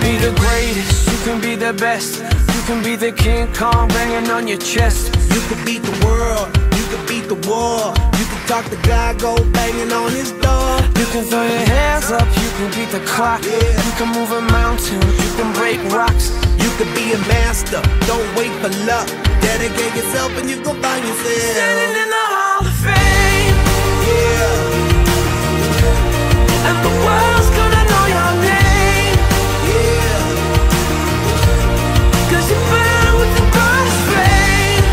be the greatest, you can be the best. You can be the King Kong banging on your chest. You can beat the world, you can beat the war. You can talk to God, go banging on his door. You can throw your hands up, you can beat the clock. You can move a mountain, you can break rocks. You can be a master, don't wait for luck. Dedicate yourself and you gon' find yourself standing in the Hall of Fame. Yeah. And the world's gonna know your name. Yeah. 'Cause you burn with the brightest flame.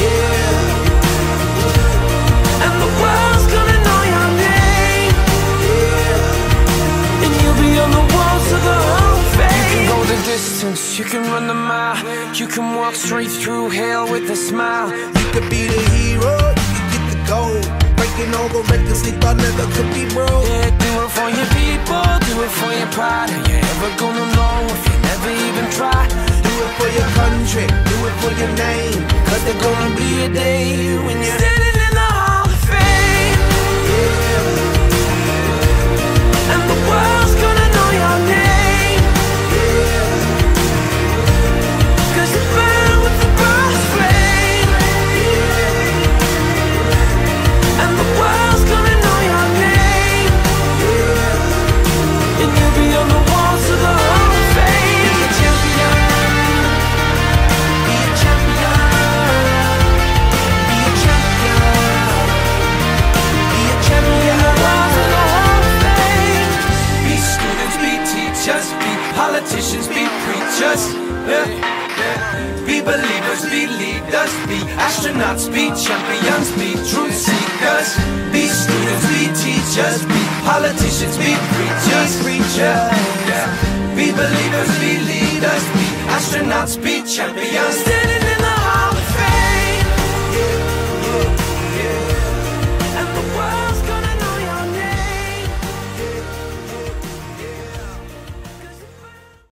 Yeah. And the world's gonna know your name. Yeah. And you'll be on the walls of the Hall of Fame. You can go the distance, you can run the mile. You can walk straight through hell with a smile. You could be the hero, you can get the gold. Breaking all the records they thought never could be broke. Yeah, do it for your people, do it for your pride. Are you ever gonna know if you never even try? Do it for your country, do it for your name. 'Cause there's gonna be a day when you're standing in the Hall of Fame. Yeah. And the world's gonna know your name. Yeah. 'Cause you burn with the brightest flame. Yeah. And the world's gonna know your name. Yeah. And you'll be on the walls of the Hall of Fame. Be a champion. Be a champion. Be a champion. Be a champion. Walls of the Hall of Fame. Be students, be teachers, be politicians, be preachers. Yeah. Be believers, be leaders, be astronauts, be champions, be truth seekers. Be students, be teachers, be politicians, be preachers. Yeah. Be believers, be leaders, be astronauts, be champions.